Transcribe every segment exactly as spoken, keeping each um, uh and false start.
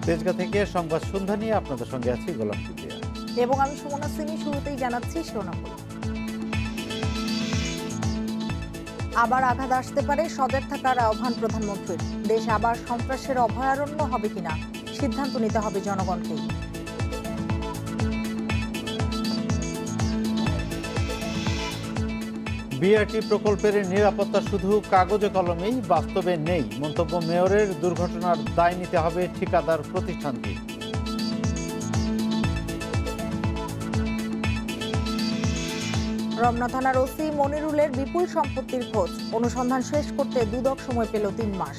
তেজগাঁ থেকে সংবাদ সন্ধ্যা নিয়ে আপনাদের সঙ্গে আছি গোলাম কিবরিয়া এবং আমি সুমনা সিনি। শুরুতেই জানাচ্ছি শিরোনামগুলো। আবার আঘাত আসতে পারে, সজাগ থাকার আহ্বান প্রধানমন্ত্রীর। দেশ আবার সন্ত্রাসের অভয়ারণ্য হবে কিনা সিদ্ধান্ত নিতে হবে জনগণকেই। বিআরটি প্রকল্পের নিরাপত্তা শুধু কাগজে কলমেই, বাস্তবে নেই মন্তব্য মেয়রের। দুর্ঘটনার দায় নিতে হবে ঠিকাদার প্রতিষ্ঠানকে। রমনা থানার ওসি মনিরুলের বিপুল সম্পত্তির খোঁজ, অনুসন্ধান শেষ করতে দুদক সময় পেল তিন মাস।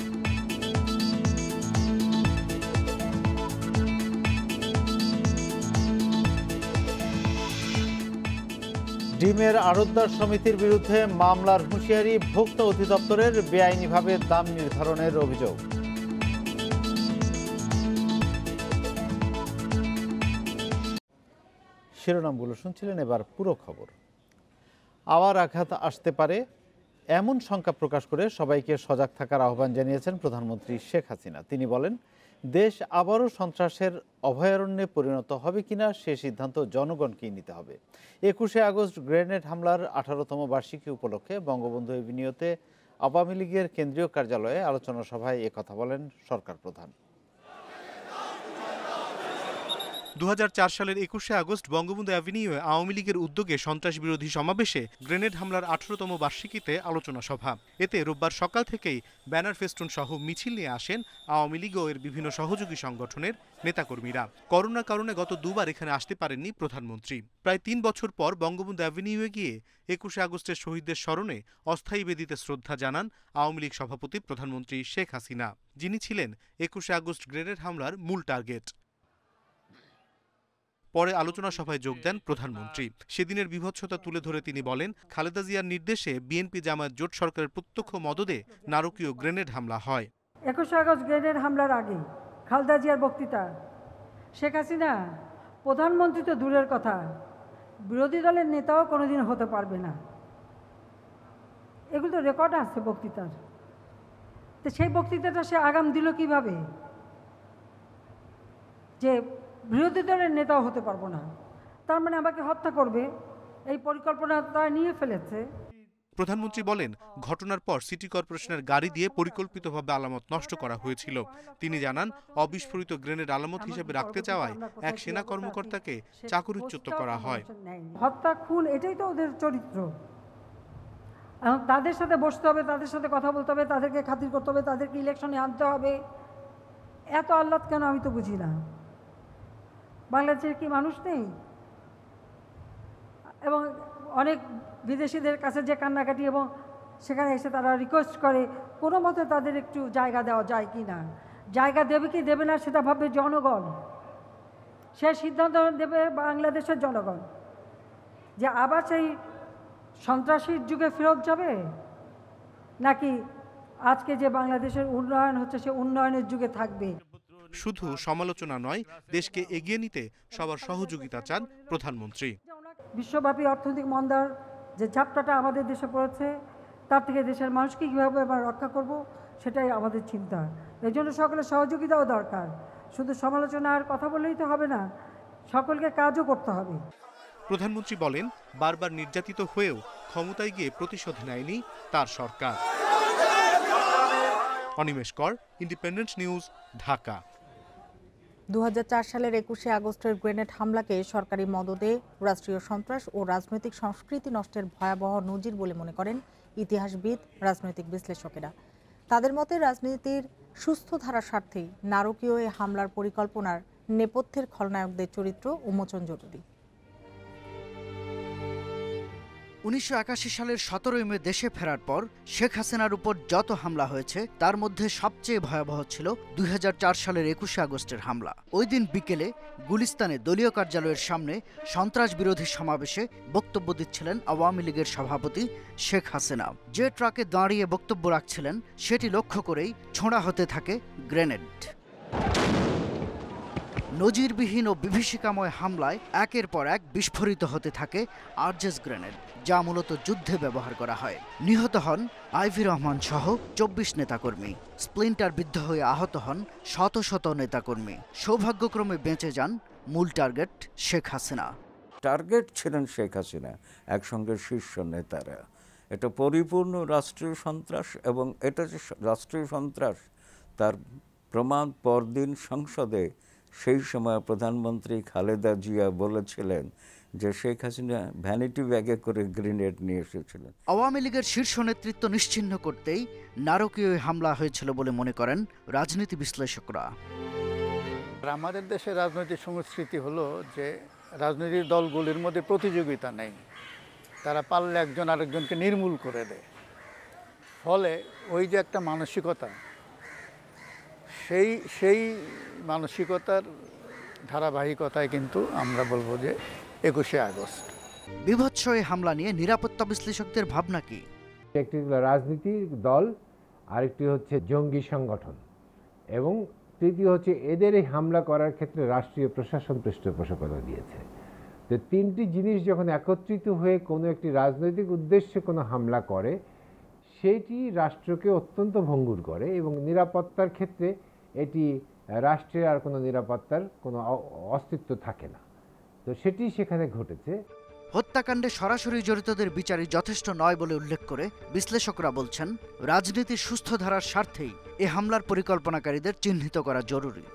ডিমের আড়তদার সমিতির বিরুদ্ধে মামলার হুঁশিয়ারি, ভোক্তা অধিদপ্তরের বেআইনিভাবে দাম নির্ধারণের অভিযোগ। শিরোনামগুলো শুনছিলেন, এবার পুরো খবর। আবার আঘাত আসতে পারে এমন শঙ্কা প্রকাশ করে সবাইকে সজাগ থাকার আহ্বান জানিয়েছেন প্রধানমন্ত্রী শেখ হাসিনা। তিনি বলেন, দেশ আবারও সন্ত্রাসের অভয়ারণ্যে পরিণত হবে কিনা সে সিদ্ধান্ত জনগণকেই নিতে হবে। একুশে আগস্ট গ্রেনেড হামলার আঠারোতম বার্ষিকী উপলক্ষে বঙ্গবন্ধু এভিনিউতে আওয়ামী লীগের কেন্দ্রীয় কার্যালয়ে আলোচনা সভায় একথা বলেন সরকার প্রধান। দু হাজার চার সালের একুশে আগস্ট বঙ্গবন্ধু অ্যাভিনিউয়ে আওয়ামী লীগের উদ্যোগে সন্ত্রাস বিরোধী সমাবেশে গ্রেনেড হামলার আঠারোতম বার্ষিকীতে আলোচনা সভা। এতে রোববার সকাল থেকেই ব্যানার ফেস্টুন সহ মিছিল নিয়ে আসেন আওয়ামী লীগ ও এর বিভিন্ন সহযোগী সংগঠনের নেতাকর্মীরা। করোনার কারণে গত দুবার এখানে আসতে পারেননি প্রধানমন্ত্রী। প্রায় তিন বছর পর বঙ্গবন্ধু অ্যাভিনিউয়ে গিয়ে একুশে আগস্টের শহীদদের স্মরণে অস্থায়ী বেদিতে শ্রদ্ধা জানান আওয়ামী লীগ সভাপতি প্রধানমন্ত্রী শেখ হাসিনা, যিনি ছিলেন একুশে আগস্ট গ্রেনেড হামলার মূল টার্গেট। পরে আলোচনা সভায় যোগ দেন প্রধানমন্ত্রী। সেদিনের বিভৎসতা তুলে ধরে তিনি বলেন, খালেদা জিয়ার নির্দেশে বিএনপি জামায়াত জোট সরকারের প্রত্যক্ষ মদদে নারকীয় গ্রেনেড হামলা হয়। একুশে আগস্ট গ্রেনেড হামলার আগে খালেদা জিয়ার বক্তৃতা, শেখ হাসিনা প্রধানমন্ত্রী তো দূরের কথা, বিরোধী দলের নেতাও কোনোদিন হতে পারবে না, এগুলো তো রেকর্ড আছে বক্তৃতার। তো সেই বক্তৃতাটা সে আগাম দিল কিভাবে যে বিরোধী দলের নেতাও হতে পারবো না, তার মানে আমাকে হত্যা করবে, এই পরিকল্পনা তারা নিয়ে ফেলেছে। প্রধানমন্ত্রী বলেন, ঘটনার পর সিটি কর্পোরেশনের গাড়ি দিয়ে পরিকল্পিতভাবে আলামত নষ্ট করা হয়েছিল। তিনি জানান, অবিস্ফোরিত গ্রেনেড আলামত হিসেবে রাখতে চাওয়ায় এক সেনা কর্মকর্তাকে চাকরিচ্যুত করা হয়। হত্যা, খুন, এটাই তো ওদের চরিত্র। তাদের সাথে বসতে হবে, তাদের সাথে কথা বলতে হবে, তাদেরকে খাতির করতে হবে, তাদেরকে ইলেকশনে আনতে হবে। এত আহ্লাদ কেন আমি তো বুঝি না। বাংলাদেশের কি মানুষ নেই? এবং অনেক বিদেশিদের কাছে যে কান্নাকাটি, এবং সেখানে এসে তারা রিকোয়েস্ট করে কোনো মতে তাদের একটু জায়গা দেওয়া যায় কি না। জায়গা দেবে কি দেবে না সেটা ভাববে জনগণ, সে সিদ্ধান্ত দেবে বাংলাদেশের জনগণ, যে আবার সেই সন্ত্রাসীর যুগে ফেরত যাবে নাকি আজকে যে বাংলাদেশের উন্নয়ন হচ্ছে সে উন্নয়নের যুগে থাকবে। শুধু সমালোচনা নয়, দেশকে এগিয়ে নিতে সবার সহযোগিতা চান প্রধানমন্ত্রী। বিশ্বব্যাপী অর্থনৈতিক মন্দার যে ঝাপটাটা আমাদের দেশে পড়েছে, তার থেকে দেশের মানুষকে কীভাবে আমরা রক্ষা করব সেটাই আমাদের চিন্তা। এই জন্য সকলের সহযোগিতাও দরকার। শুধু সমালোচনার কথা বললেই তো হবে না, সকলকে কাজও করতে হবে। প্রধানমন্ত্রী বলেন, বারবার নির্যাতিত হয়েও ক্ষমতায় গিয়ে প্রতিশোধ নেয়নি তার সরকার। অনিমেষ কর, ইন্ডিপেন্ডেন্ট নিউজ, ঢাকা। দু হাজার চার সালের একুশে আগস্টের গ্রেনেড হামলাকে সরকারি মদদে রাষ্ট্রীয় সন্ত্রাস ও রাজনৈতিক সংস্কৃতি নষ্টের ভয়াবহ নজির বলে মনে করেন ইতিহাসবিদ, রাজনৈতিক বিশ্লেষকেরা। তাদের মতে, রাজনীতির সুস্থ ধারার স্বার্থেই নারকীয় এ হামলার পরিকল্পনার নেপথ্যের খলনায়কদের চরিত্র উন্মোচন জরুরি। উনিশশো একাশি সালের সতেরোই মে দেশে ফেরার পর শেখ হাসিনার উপর যত হামলা হয়েছে তার মধ্যে সবচেয়ে ভয়াবহ ছিল দুই হাজার চার সালের একুশে আগস্টের হামলা। ওই দিন বিকেলে গুলিস্তানে দলীয় কার্যালয়ের সামনে সন্ত্রাস বিরোধী সমাবেশে বক্তব্য দিচ্ছিলেন আওয়ামী লীগের সভাপতি শেখ হাসিনা। যে ট্রাকে দাঁড়িয়ে বক্তব্য রাখছিলেন সেটি লক্ষ্য করেই ছোঁড়া হতে থাকে গ্রেনেড। নজিরবিহীন ও বিভীষিকাময় হামলায় একের পর এক বিস্ফোরিত হতে থাকে আরজেস গ্রেনেড, যা মূলত যুদ্ধে ব্যবহার করা হয়। নিহত হন আইভি রহমান সহ চব্বিশ নেতাকর্মী। স্প্লিন্টার বিদ্ধ হয়ে আহত হন শত শত নেতাকর্মী। সৌভাগ্যক্রমে বেঁচে যান মূল টার্গেট শেখ হাসিনা। টার্গেট ছিলেন শেখ হাসিনা, একসঙ্গে শীর্ষ নেতারা। এটা পরিপূর্ণ রাষ্ট্রীয় সন্ত্রাস, এবং এটা যে রাষ্ট্রীয় সন্ত্রাস তার প্রমাণ পরদিন সংসদে সেই সময় প্রধানমন্ত্রী খালেদা জিয়া বলেছিলেন যে শেখ হাসিনা ভ্যানিটি ব্যাগে করে গ্রেনেড নিয়ে এসেছিলেন। আওয়ামী লীগের শীর্ষ নেতৃত্ব নিশ্চিহ্ন করতেই নারকীয় হামলা হয়েছিল বলে মনে করেন রাজনীতি বিশ্লেষকরা। আমাদের দেশের রাজনৈতিক সংস্কৃতি হলো যে রাজনৈতিক দলগুলির মধ্যে প্রতিযোগিতা নেই, তারা পারলে একজন আরেকজনকে নির্মূল করে দেয়। ফলে ওই যে একটা মানসিকতা, সেই সেই মানসিকতার ধারাবাহিকতায় কিন্তু আমরা বলবো যে একুশে আগস্ট। বিভৎস এই হামলা নিয়ে নিরাপত্তা বিশ্লেষকদের ভাবনা কি? একটি রাজনীতির দল, আরেকটি হচ্ছে জঙ্গি সংগঠন, এবং তৃতীয় হচ্ছে এদের এই হামলা করার ক্ষেত্রে রাষ্ট্রীয় প্রশাসন পৃষ্ঠপোষকতা দিয়েছে। তো তিনটি জিনিস যখন একত্রিত হয়ে কোনো একটি রাজনৈতিক উদ্দেশ্যে কোনো হামলা করে, সেটি রাষ্ট্রকে অত্যন্ত ভঙ্গুর করে, এবং নিরাপত্তার ক্ষেত্রে এটি রাষ্ট্রের আর কোনো নিরাপত্তার কোনো অস্তিত্ব থাকে না। তো সেটি সেখানে ঘটেছে। হত্যাকাণ্ডে সরাসরি জড়িতদের বিচারই যথেষ্ট নয় বলে উল্লেখ করে বিশ্লেষকরা বলছেন, রাজনীতির সুস্থ ধারার স্বার্থেই এ হামলার পরিকল্পনাকারীদের চিহ্নিত করা জরুরি।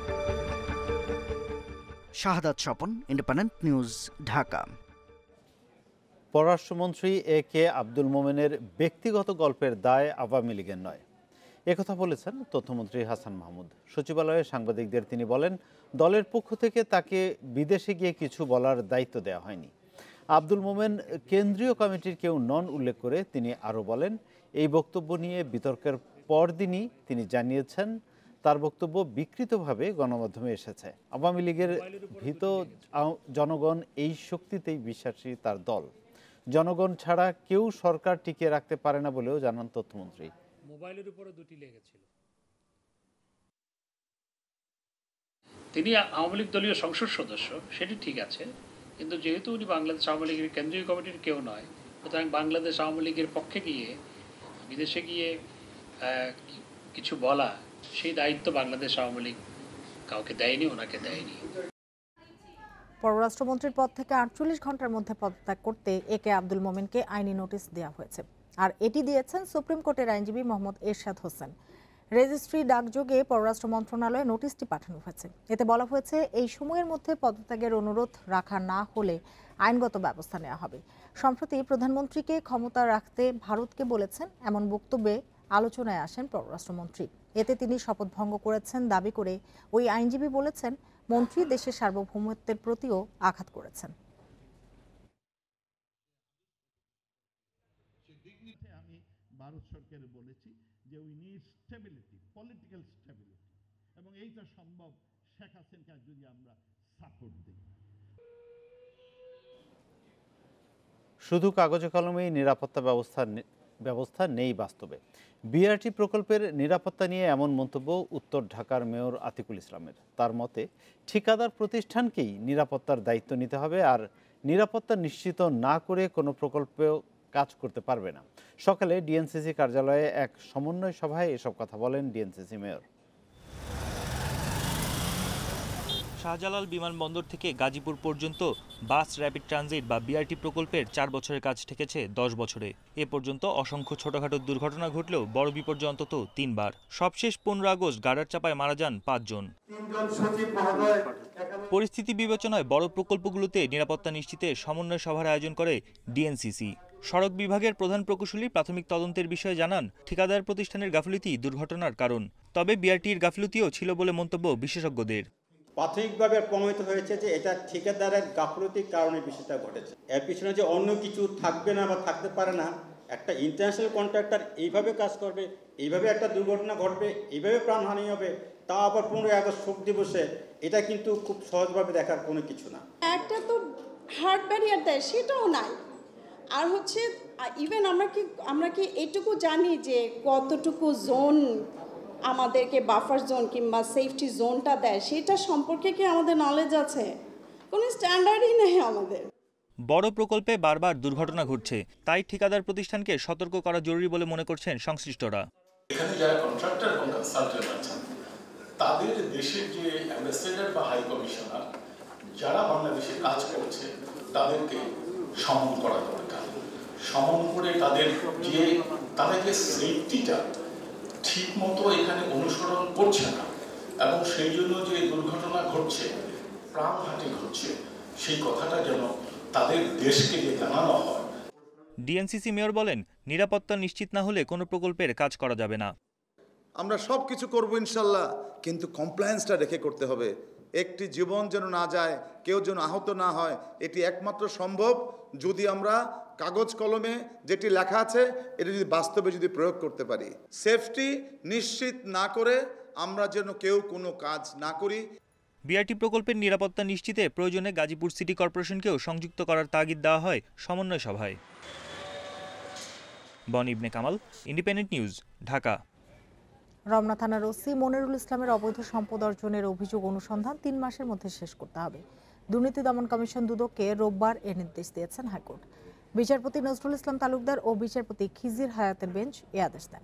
Shahadat Swapan, independent news, Dhaka. পররাষ্ট্রমন্ত্রী এ কে আব্দুল মোমেনের ব্যক্তিগত গল্পের দায় আওয়ামী লীগের নয়, একথা বলেছেন তথ্যমন্ত্রী হাসান মাহমুদ। সচিবালয়ে সাংবাদিকদের তিনি বলেন, দলের পক্ষ থেকে তাকে বিদেশে গিয়ে কিছু বলার দায়িত্ব দেওয়া হয়নি। আব্দুল মোমেন কেন্দ্রীয় কমিটির কেউ নন উল্লেখ করে তিনি আরও বলেন, এই বক্তব্য নিয়ে বিতর্কের পরদিনই তিনি জানিয়েছেন তার বক্তব্য বিকৃতভাবে গণমাধ্যমে এসেছে। আওয়ামী লীগের ভীত জনগণ এই শক্তিতেই বিশ্বাসী তার দল। জনগণ ছাড়া কেউ সরকার টিকিয়ে রাখতে পারে না বলেও জানান তথ্যমন্ত্রী। মোবাইলের উপরে দুটি লেগেছিল। তিনি আওয়ামী লীগ দলীয় সংসদ সদস্য, সেটি ঠিক আছে, কিন্তু যেহেতু উনি বাংলাদেশ আওয়ামী লীগের কেন্দ্রীয় কমিটির কেউ নয়, সুতরাং বাংলাদেশ আওয়ামী লীগের পক্ষে গিয়ে বিদেশে গিয়ে কিছু বলা, সেই দায়িত্ব বাংলাদেশ আওয়ামী লীগ কাউকে দেয়নি, ওনাকে দেয়নি। পররাষ্ট্রমন্ত্রীর পদ থেকে আটচল্লিশ ঘন্টার মধ্যে পদত্যাগ করতে এ কে আব্দুল মোমেনকে আইনি নোটিশ দেওয়া হয়েছে, আর এটি দিয়েছেন সুপ্রিম কোর্টের আইনজীবী মোহাম্মদ এরশাদ হোসেন। রেজিস্ট্রি ডাকযোগে পররাষ্ট্র মন্ত্রণালয়ে নোটিশটি পাঠানো হয়েছে। এতে বলা হয়েছে, এই সময়ের মধ্যে পদত্যাগের অনুরোধ রাখা না হলে আইনগত ব্যবস্থা নেওয়া হবে। সম্প্রতি প্রধানমন্ত্রীকে ক্ষমতা রাখতে ভারতকে বলেছেন, এমন বক্তব্যে আলোচনায় আসেন পররাষ্ট্রমন্ত্রী। এতে তিনি শপথ ভঙ্গ করেছেন দাবি করে ওই আইনজীবী বলেছেন, মন্ত্রী দেশের সার্বভৌমত্বের প্রতিও আঘাত করেছেন। আমি ভারত সরকারে বলেছি যে we need stability, political stability, এবং এইটা সম্ভব শেখ হাসিনাকে যদি আমরা সাপোর্ট দিই। শুধু কাগজে কলমেই নিরাপত্তা ব্যবস্থা ব্যবস্থা নেই বাস্তবে। বিআরটি প্রকল্পের নিরাপত্তা নিয়ে এমন মন্তব্য উত্তর ঢাকার মেয়র আতিকুল ইসলামের। তার মতে, ঠিকাদার প্রতিষ্ঠানকেই নিরাপত্তার দায়িত্ব নিতে হবে, আর নিরাপত্তা নিশ্চিত না করে কোনো প্রকল্পেও কাজ করতে পারবে না। সকালে ডিএনসিসি কার্যালয়ে এক সমন্বয় সভায় এসব কথা বলেন ডিএনসিসি মেয়র। শাহজালাল বিমানবন্দর থেকে গাজীপুর পর্যন্ত বাস র্যাপিড ট্রানজিট বা বিআরটি প্রকল্পের চার বছরের কাজ ঠেকেছে দশ বছরে। এ পর্যন্ত অসংখ্য ছোটখাটো দুর্ঘটনা ঘটলেও বড় বিপর্যয় অন্তত তিনবার। সবশেষ পনেরো আগস্ট গার্ডার চাপায় মারা যান পাঁচজন। পরিস্থিতি বিবেচনায় বড় প্রকল্পগুলোতে নিরাপত্তা নিশ্চিতে সমন্বয় সভার আয়োজন করে ডিএনসিসি। সড়ক বিভাগের প্রধান প্রকৌশলী প্রাথমিক তদন্তের বিষয়ে জানান, ঠিকাদার প্রতিষ্ঠানের গাফিলতি দুর্ঘটনার কারণ, তবে বিআরটির গাফিলতিও ছিল বলে মন্তব্য বিশেষজ্ঞদের। প্রাথমিকভাবে প্রমাণিত হয়েছে যে এটা ঠিকাদারের গাফিলতির কারণে বিষয়টা ঘটেছে। এর পিছনে যে অন্য কিছু থাকবে না বা থাকতে পারে না, একটা ইন্টারন্যাশনাল কন্ট্রাক্টর এইভাবে কাজ করবে, এইভাবে একটা দুর্ঘটনা ঘটবে, এইভাবে প্রাণহানি হবে, তা আবার পনেরোই আগস্ট শোক দিবসে, এটা কিন্তু খুব সহজভাবে দেখার কোনো কিছু না। একটা তো হার্ড ব্যারিয়ার দেয়, সেটাও নাই। আর হচ্ছে ইভেন আমরা কি আমরা কি এইটুকু জানি যে কতটুকু জোন আমাদেরকে বাফার জোন কিংবা সেফটি জোনটা দেয় সেটা সম্পর্কে কি আমাদের নলেজ আছে? কোনো স্ট্যান্ডার্ডই নেই আমাদের। বড় প্রকল্পে বারবার দুর্ঘটনা ঘটছে, তাই ঠিকাদার প্রতিষ্ঠানকে সতর্ক করা জরুরি বলে মনে করছেন সংশ্লিষ্টরা। এখানে যারা কন্ট্রাক্টর এবং কনসালটেন্ট আছেন তাদের দেশের যে অ্যাম্বাসেডর বা হাই কমিশনার যারা বাংলাদেশে কাজ করছে তাদেরকে সমন করা দরকার। সমন করে তাদের যে তাদের যে সেফটিটা ঠিক মতো এখানে অনুসরণ করছে না এবং সেই জন্য যে দুর্ঘটনা ঘটছে প্রাণঘাতী ঘটছে সেই কথাটা যেন তাদের দেশকে যে জানানো হয়। ডিএনসিসি মেয়র বলেন, নিরাপত্তা নিশ্চিত না হলে কোনো প্রকল্পের কাজ করা যাবে না। আমরা সব কিছু করবো ইনশাল্লাহ, কিন্তু কমপ্লায়েন্সটা রেখে করতে হবে। একটি জীবন যেন না যায়, কেউ যেন আহত না হয়, এটি একমাত্র সম্ভব যদি আমরা কাগজ কলমে যেটি লেখা আছে এটি যদি বাস্তবে যদি প্রয়োগ করতে পারি। সেফটি নিশ্চিত না করে আমরা যেন কেউ কোনো কাজ না করি। বিআরটি প্রকল্পের নিরাপত্তা নিশ্চিতে প্রয়োজনে গাজীপুর সিটি কর্পোরেশনকেও সংযুক্ত করার তাগিদ দেওয়া হয় সমন্বয় সভায়। বন ইবনে কামাল, ইন্ডিপেন্ডেন্ট নিউজ, ঢাকা। রমনা থানার ওসি মনিরুল ইসলামের অবৈধ সম্পদ অর্জনের অভিযোগ অনুসন্ধান তিন মাসের মধ্যে শেষ করতে হবে। দুর্নীতি দমন কমিশন দুদককে রোববার এ নির্দেশ দিয়েছেন হাইকোর্ট। বিচারপতি নজরুল ইসলাম তালুকদার ও বিচারপতি খিজির হায়াতের বেঞ্চ এ আদেশ দেন।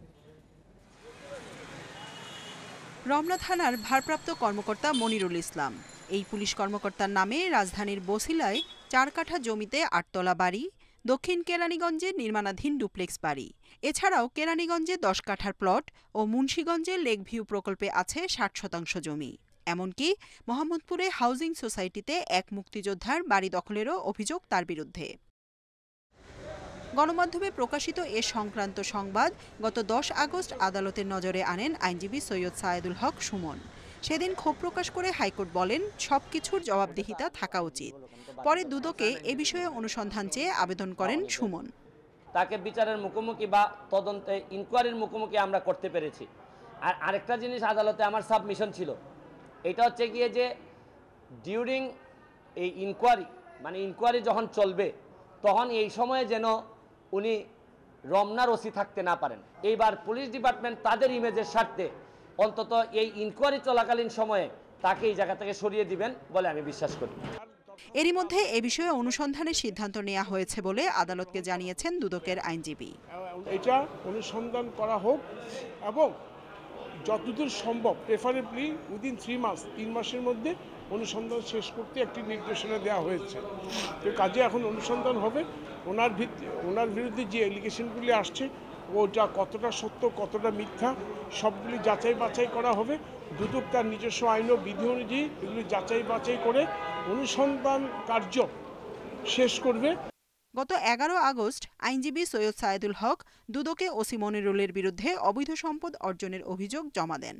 রমনা থানার ভারপ্রাপ্ত কর্মকর্তা মনিরুল ইসলাম এই পুলিশ কর্মকর্তার নামে রাজধানীর বসিলায় চার কাঠা জমিতে আটতলা বাড়ি, দক্ষিণ কেরানীগঞ্জে নির্মাণাধীন ডুপ্লেক্স বাড়ি, এছাড়াও কেরানীগঞ্জে দশ কাঠার প্লট ও মুন্সীগঞ্জে লেক ভিউ প্রকল্পে আছে ষাট শতাংশ জমি। এমনকি মোহাম্মদপুরে হাউজিং সোসাইটিতে এক মুক্তিযোদ্ধার বাড়ি দখলেরও অভিযোগ তার বিরুদ্ধে। গণমাধ্যমে প্রকাশিত এ সংক্রান্ত সংবাদ গত দশ আগস্ট আদালতের নজরে আনেন আইনজীবী সৈয়দ সায়েদুল হক সুমন। সেদিন ক্ষোভ প্রকাশ করে হাইকোর্ট বলেন, সবকিছুর জবাবদিহিতা থাকা উচিত। পরে দুদকে এ বিষয়ে অনুসন্ধান চেয়ে আবেদন করেন সুমন। তাকে বিচারের মুখোমুখি বা তদন্তে ইনকোয়ারির মুখোমুখি আমরা করতে পেরেছি। আর আরেকটা জিনিস আদালতে আমার সাবমিশন ছিল, এটা হচ্ছে গিয়ে যে ডিউরিং এই ইনকোয়ারি মানে ইনকোয়ারি যখন চলবে তখন এই সময়ে যেন উনি রমনার ওসি থাকতে না পারেন। এইবার পুলিশ ডিপার্টমেন্ট তাদের ইমেজের স্বার্থে অন্তত এই ইনকোয়ারি চলাকালীন সময়ে তাকে এই জায়গা থেকে সরিয়ে দিবেন বলে আমি বিশ্বাস করি। এরই মধ্যে এ বিষয়ে অনুসন্ধানের সিদ্ধান্ত নেওয়া হয়েছে বলে আদালতকে জানিয়েছেন দুদকের আইনজীবী। এটা অনুসন্ধান করা হোক এবং যতদূর সম্ভব প্রেফারেবলি উইদিন থ্রি মাস তিন মাসের মধ্যে অনুসন্ধান শেষ করতে একটি নির্দেশনা দেওয়া হয়েছে। তো কাজে এখন অনুসন্ধান হবে, ওনার ভিত্তি ওনার বিরুদ্ধে যে এলিগেশনগুলি আসছে ওটা কতটা সত্য কতটা মিথ্যা সবগুলি যাচাই বাছাই করা হবে। দুদক তার নিজস্ব আইন ও বিধি অনুযায়ী এগুলি যাচাই বাছাই করে অনুসন্ধান কার্য শেষ করবে। গত এগারো আগস্ট আইনজীবী সৈয়দ সায়েদুল হক দুদকে ওসি মনিরুলের বিরুদ্ধে অবৈধ সম্পদ অর্জনের অভিযোগ জমা দেন।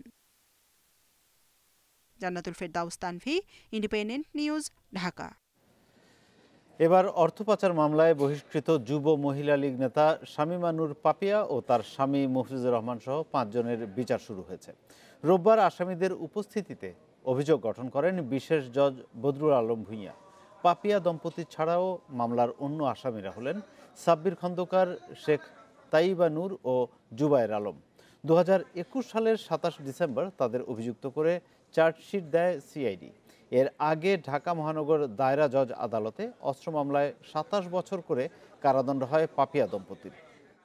জান্নাতুল ফেরদাউস তানভি, ইন্ডিপেন্ডেন্ট নিউজ, ঢাকা। এবার অর্থ পাচার মামলায় বহিষ্কৃত যুব মহিলা লীগ নেতা শামীমা নূর পাপিয়া ও তার স্বামী মফিজুর রহমান সহ পাঁচজনের বিচার শুরু হয়েছে। রোববার আসামিদের উপস্থিতিতে অভিযোগ গঠন করেন বিশেষ জজ বদরুল আলম ভূঁইয়া। পাপিয়া দম্পতি ছাড়াও মামলার অন্য আসামিরা হলেন সাব্বির খন্দকার, শেখ তাইবা নূর ও জুবায়ের আলম। দু হাজার একুশ সালের সাতাশ ডিসেম্বর তাদের অভিযুক্ত করে চার্জশিট দেয় সিআইডি। এর আগে ঢাকা মহানগর দায়রা জজ আদালতে অস্ত্র মামলায় সাতাশ বছর করে কারাদণ্ড হয় পাপিয়া দম্পতির।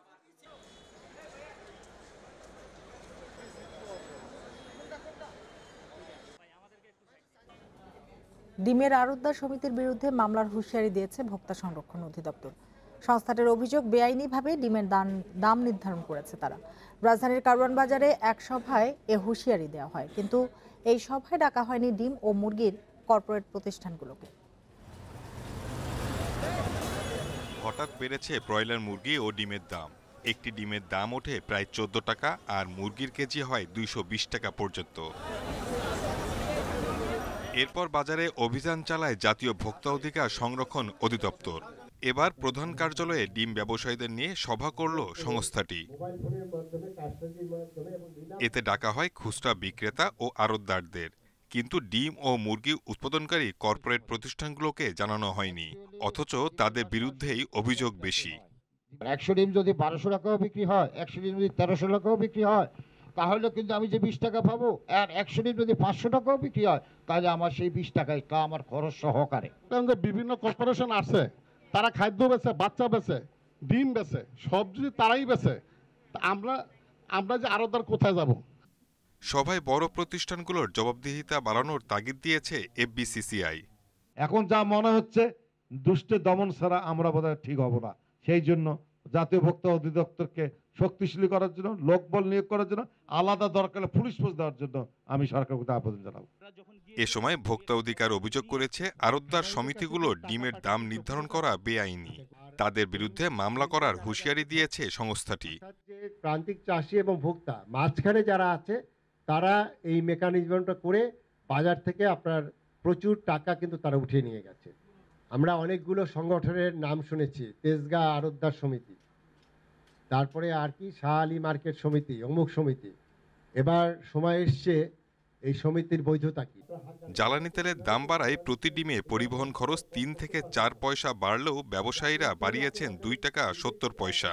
ডিমের আড়তদার সমিতির বিরুদ্ধে মামলার হুঁশিয়ারি দিয়েছে ভোক্তা সংরক্ষণ অধিদপ্তর। সংস্থাটির অভিযোগ, বেআইনিভাবে ডিমের দাম নির্ধারণ করেছে তারা। রাজধানীর কারওয়ান বাজারে এক সভায় এ হুঁশিয়ারি দেওয়া হয়, কিন্তু এই সভায় ডাকা হয়নি ডিম ও মুরগির কর্পোরেট প্রতিষ্ঠানগুলোকে। হঠাৎ বেড়েছে ব্রয়লার মুরগি ও ডিমের দাম। একটি ডিমের দাম ওঠে প্রায় চোদ্দ টাকা আর মুরগির কেজি হয় দুইশো বিশ টাকা পর্যন্ত। এরপর বাজারে অভিযান চালায় জাতীয় ভোক্তা অধিকার সংরক্ষণ অধিদপ্তর। এবার প্রধান কার্যালয়ে ডিম ব্যবসায়ীদের নিয়ে সভা করল সংস্থাটি। এতে ডাকা হয় খুচরা বিক্রেতা ও আড়তদারদের, কিন্তু ডিম ও মুরগি উৎপাদনকারী কর্পোরেট প্রতিষ্ঠানগুলোকে জানানো হয়নি। অথচ তাদের বিরুদ্ধেই অভিযোগ বেশি। একশো ডিম যদি বারোশো টাকাও বিক্রি হয়, একশো ডিম যদি তেরোশো টাকাও বিক্রি হয়, তাহলে কিন্তু আমি যে বিশ টাকা পাবো আর একশো দিন যদি পাঁচশো টাকাও বিক্রি হয় তাহলে আমার সেই বিশ টাকায় তা আমার খরচ সহকারে। বিভিন্ন কর্পোরেশন আছে, তারা খাদ্য বেচে, বাচ্চা বেচে, ডিম বেচে, সব যদি তারাই বেচে, আমরা আমরা যে আরদার কোথায় যাব? সভায় বড় প্রতিষ্ঠানগুলোর জবাবদিহিতা বাড়ানোর তাগিদ দিয়েছে এফবিসিসিআই। এখন যা মনে হচ্ছে দুষ্টের দমন ছাড়া আমরা বোধহয় ঠিক হব না, সেই জন্য জাতীয় ভোক্তা অধিদপ্তরকে শক্তিশালী করার জন্য, লোকবল নিয়োগ করার জন্য, আলাদা দরকার পুলিশ ফোর্স দেওয়ার জন্য আমি সরকারকে আবেদন জানাবো। এ সময় ভোক্তা অধিকার অভিযোগ করেছে আড়তদার সমিতিগুলো ডিমের দাম নির্ধারণ করা বেআইনি। তাদের বিরুদ্ধে মামলা করার হুঁশিয়ারি দিয়েছে সংস্থাটি। প্রান্তিক চাষি এবং ভোক্তা মাঝখানে যারা আছে তারা এই মেকানিজমটা করে বাজার থেকে আপনার প্রচুর টাকা কিন্তু তারা উঠিয়ে নিয়ে গেছে। আমরা অনেকগুলো সংগঠনের নাম শুনেছি, তেজগাঁ আড়তদার সমিতি, তারপরে আর কি শাহ আলী মার্কেট সমিতি, অমুক সমিতি। এবার সময় এসছে এই সমিতির বৈধতা কি। জ্বালানি তেলের দাম বাড়ায় প্রতি ডিমে পরিবহন খরচ তিন থেকে চার পয়সা বাড়লেও ব্যবসায়ীরা বাড়িয়েছেন দুই টাকা সত্তর পয়সা।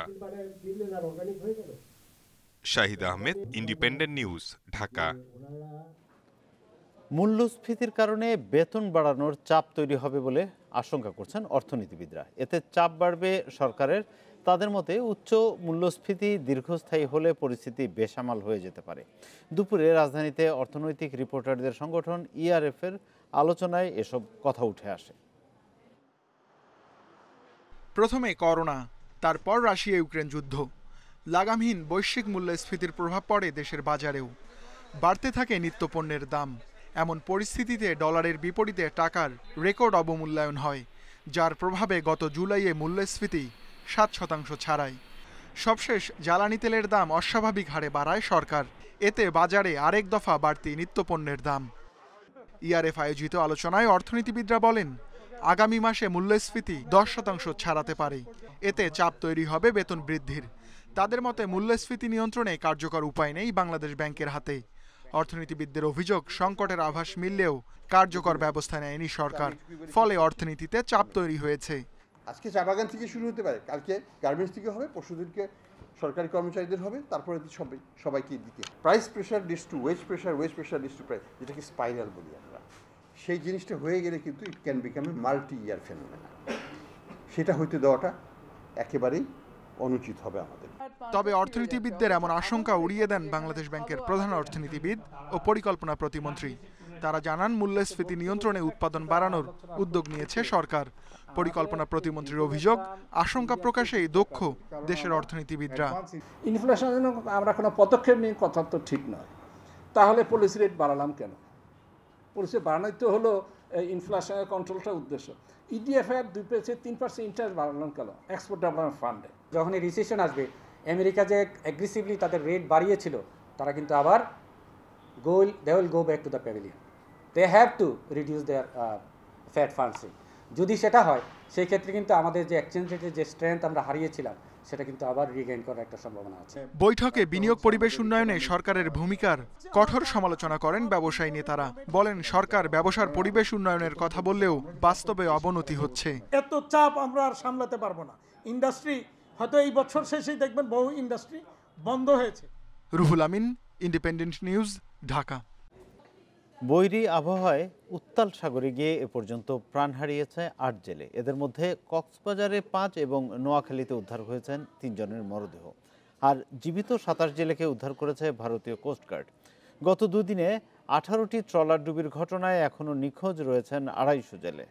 Shahid Ahmed, independent news, Dhaka. মূল্যস্ফীতির কারণে বেতন বাড়ানোর চাপ তৈরি হবে বলে আশঙ্কা করছেন অর্থনীতিবিদরা। এতে চাপ বাড়বে সরকারের। তাদের মতে উচ্চ মূল্যস্ফীতি দীর্ঘস্থায়ী হলে পরিস্থিতি বেসামাল হয়ে যেতে পারে। দুপুরে রাজধানীতে অর্থনৈতিক রিপোর্টারদের সংগঠন ইআরএফ এর আলোচনায় এসব কথা উঠে আসে। প্রথমে করোনা, তারপর রাশিয়া ইউক্রেন যুদ্ধ, লাগামহীন বৈশ্বিক মূল্যস্ফীতির প্রভাব পড়ে দেশের বাজারেও। বাড়তে থাকে নিত্যপণ্যের দাম। এমন পরিস্থিতিতে ডলারের বিপরীতে টাকার রেকর্ড অবমূল্যায়ন হয়, যার প্রভাবে গত জুলাইয়ে মূল্যস্ফীতি সাত শতাংশ ছাড়ায়। সবশেষ জ্বালানি তেলের দাম অস্বাভাবিক হারে বাড়ায় সরকার। এতে বাজারে আরেক দফা বাড়তি নিত্যপণ্যের দাম। ইআরএফ আয়োজিত আলোচনায় অর্থনীতিবিদরা বলেন, আগামী মাসে মূল্যস্ফীতি দশ শতাংশ ছাড়াতে পারে। এতে চাপ তৈরি হবে বেতন বৃদ্ধির। তাদের মতে মূল্যস্ফীতি নিয়ন্ত্রণে কার্যকর উপায় নেই বাংলাদেশ ব্যাংকের হাতে। অর্থনীতিবিদদের অভিযোগ, সংকটের আভাস মিললেও কার্যকর ব্যবস্থা নেয়নি সরকার। ফলে অর্থনীতিতে চাপ তৈরি হয়েছে। আজকে চা বাগান থেকে শুরু হতে পারে, কালকে গার্মেন্টস থেকে হবে, পরশুদিনকে সরকারি কর্মচারীদের হবে, তারপরে সবাই সবাইকে দিতে। Price pressure leads to wage pressure, wage pressure leads to price, যেটাকে স্পাইরাল বলি আমরা। সেই জিনিসটা হয়ে গেলে কিন্তু it can become a multi year phenomena. সেটা হইতে দেওয়াটা একেবারেই অনুচিত হবে আমাদের। তবে অর্থনীতিবিদদের এমন আশঙ্কা উড়িয়ে দেন বাংলাদেশ ব্যাংকের প্রধান অর্থনীতিবিদ ও পরিকল্পনা প্রতিমন্ত্রী। তারা জানান, মূল্যস্ফীতি নিয়ন্ত্রণে উৎপাদন বাড়ানোর উদ্যোগ নিয়েছে সরকার। পরিকল্পনা প্রতিমন্ত্রীর অভিযোগ, আশঙ্কা প্রকাশেই দক্ষ দেশের অর্থনীতিবিদরা। ইনফ্লেশনের জন্য আমরা কোনো পদক্ষেপ নিয়ে কথা তো ঠিক নয়, তাহলে পলিসি রেট বাড়ালাম কেন? পলিসি বাড়ানোই তো হলো ইনফ্লেশনের কন্ট্রোলটা উদ্দেশ্য। ইডিএফ এর দুই পার্সেন্ট তিন পার্সেন্ট ইন্টারেস্ট বাড়ালাম কেন? এক্সপোর্ট ডেভেলপমেন্ট ফান্ডে যখন এই রিসেশন আসবে, আমেরিকা যে অ্যাগ্রেসিভলি তাদের রেট বাড়িয়েছিল, তারা কিন্তু আবার গোল they will go back to the pavilion. They have to reduce their fat funding. যদি সেটা হয়, সেই ক্ষেত্রে কিন্তু আমাদের যে এক্সচেঞ্জ রেটের যে স্ট্রেংথ আমরা হারিয়েছিলাম, সেটা কিন্তু আবার রিগেইন করার একটা সম্ভাবনা আছে। বৈঠকে বিনিয়োগ পরিবেশ উন্নয়নে সরকারের ভূমিকার কঠোর সমালোচনা করেন ব্যবসায়ী নেতারা। বলেন, সরকার ব্যবসার পরিবেশ উন্নয়নের কথা বললেও বাস্তবে অবনতি হচ্ছে। এত চাপ আমরা আর সামলাতে পারবো না। ইন্ডাস্ট্রি হয়তো এই বছর শেষেই দেখবেন বহু ইন্ডাস্ট্রি বন্ধ হয়েছে। Ruhul Amin, independent news, Dhaka. বৈরী আবহাওয়ায় উত্তাল সাগরে গিয়ে এ পর্যন্ত প্রাণ হারিয়েছে আট জেলে। এদের মধ্যে কক্সবাজারে পাঁচ এবং নোয়াখালীতে উদ্ধার হয়েছেন তিনজনের মরদেহ। আর জীবিত সাতাশ জেলেকে উদ্ধার করেছে ভারতীয় কোস্টগার্ড। গত দুদিনে আঠারোটি ট্রলার ডুবির ঘটনায় এখনও নিখোঁজ রয়েছেন আড়াইশো জেলে।